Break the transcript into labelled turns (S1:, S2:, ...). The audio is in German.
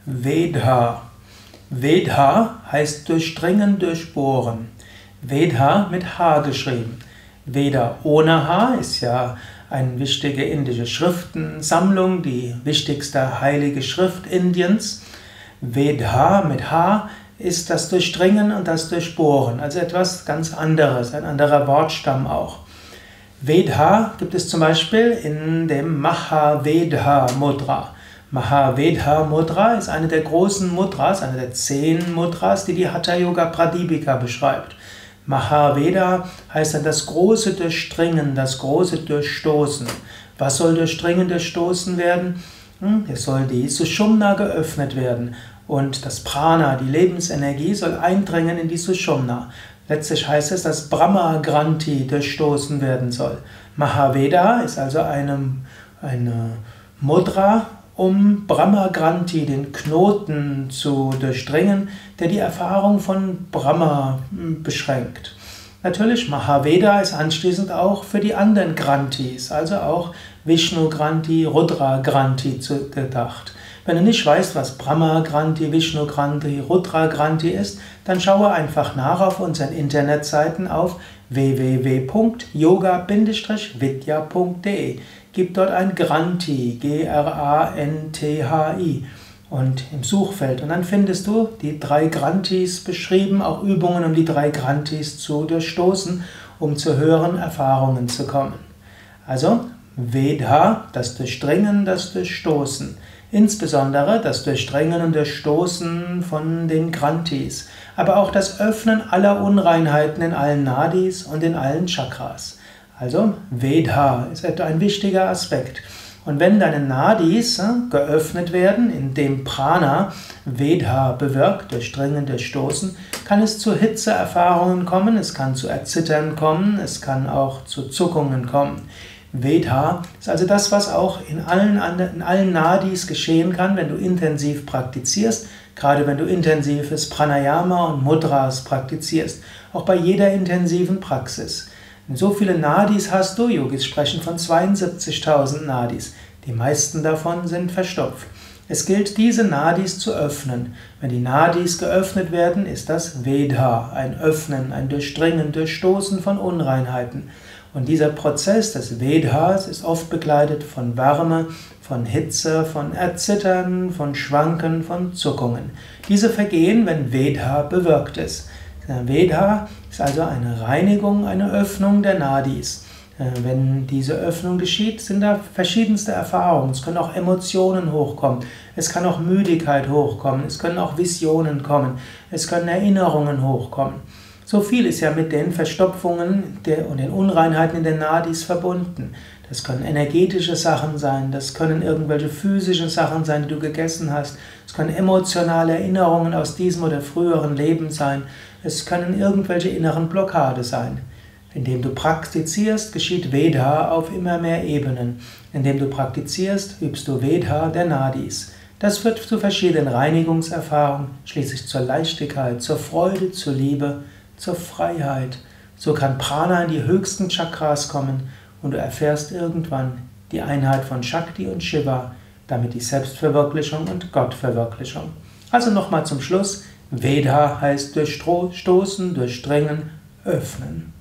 S1: Vedha. Vedha heißt durchdringen, durchbohren. Vedha mit H geschrieben. Veda ohne H ist ja eine wichtige indische Schriftensammlung, die wichtigste heilige Schrift Indiens. Vedha mit H ist das Durchdringen und das Durchbohren, also etwas ganz anderes, ein anderer Wortstamm auch. Vedha gibt es zum Beispiel in dem Mahavedha Mudra. Mahavedha Mudra ist eine der großen Mudras, eine der 10 Mudras, die die Hatha Yoga Pradipika beschreibt. Mahaveda heißt dann das große Durchdringen, das große Durchstoßen. Was soll durchdringen, durchstoßen werden? Es soll die Sushumna geöffnet werden und das Prana, die Lebensenergie, soll eindringen in die Sushumna. Letztlich heißt es, dass Brahma Granthi durchstoßen werden soll. Mahaveda ist also eine Mudra, um Brahma Granthi, den Knoten, zu durchdringen, der die Erfahrung von Brahma beschränkt. Natürlich, Mahaveda ist anschließend auch für die anderen Granthis, also auch Vishnu Granthi, Rudra Granthi gedacht. Wenn du nicht weißt, was Brahma Granthi, Vishnu Granthi, Rudra Granthi ist, dann schaue einfach nach auf unseren Internetseiten auf www.yoga-vidya.de. Gib dort ein Granthi, Granthi, und im Suchfeld. Und dann findest du die 3 Granthis beschrieben, auch Übungen, um die 3 Granthis zu durchstoßen, um zu höheren Erfahrungen zu kommen. Also Vedha, das Durchdringen, das Durchstoßen. Insbesondere das Durchdringen und Durchstoßen von den Granthis, aber auch das Öffnen aller Unreinheiten in allen Nadis und in allen Chakras. Also Vedha ist etwa ein wichtiger Aspekt. Und wenn deine Nadis geöffnet werden, indem Prana Vedha bewirkt, durchdringen, durchstoßen, kann es zu Hitzeerfahrungen kommen, es kann zu Erzittern kommen, es kann auch zu Zuckungen kommen. Vedha ist also das, was auch in allen Nadis geschehen kann, wenn du intensiv praktizierst, gerade wenn du intensives Pranayama und Mudras praktizierst, auch bei jeder intensiven Praxis. So viele Nadis hast du, Yogis sprechen von 72.000 Nadis. Die meisten davon sind verstopft. Es gilt, diese Nadis zu öffnen. Wenn die Nadis geöffnet werden, ist das Vedha, ein Öffnen, ein Durchdringen, Durchstoßen von Unreinheiten. Und dieser Prozess des Vedhas ist oft begleitet von Wärme, von Hitze, von Erzittern, von Schwanken, von Zuckungen. Diese vergehen, wenn Vedha bewirkt ist. Vedha ist also eine Reinigung, eine Öffnung der Nadis. Wenn diese Öffnung geschieht, sind da verschiedenste Erfahrungen. Es können auch Emotionen hochkommen, es kann auch Müdigkeit hochkommen, es können auch Visionen kommen, es können Erinnerungen hochkommen. So viel ist ja mit den Verstopfungen und den Unreinheiten in den Nadis verbunden. Das können energetische Sachen sein, das können irgendwelche physischen Sachen sein, die du gegessen hast, es können emotionale Erinnerungen aus diesem oder früheren Leben sein, es können irgendwelche inneren Blockade sein. Indem du praktizierst, geschieht Vedha auf immer mehr Ebenen. Indem du praktizierst, übst du Vedha der Nadis. Das führt zu verschiedenen Reinigungserfahrungen, schließlich zur Leichtigkeit, zur Freude, zur Liebe, zur Freiheit. So kann Prana in die höchsten Chakras kommen und du erfährst irgendwann die Einheit von Shakti und Shiva, damit die Selbstverwirklichung und Gottverwirklichung. Also nochmal zum Schluss, Vedha heißt durchstoßen, durchdringen, öffnen.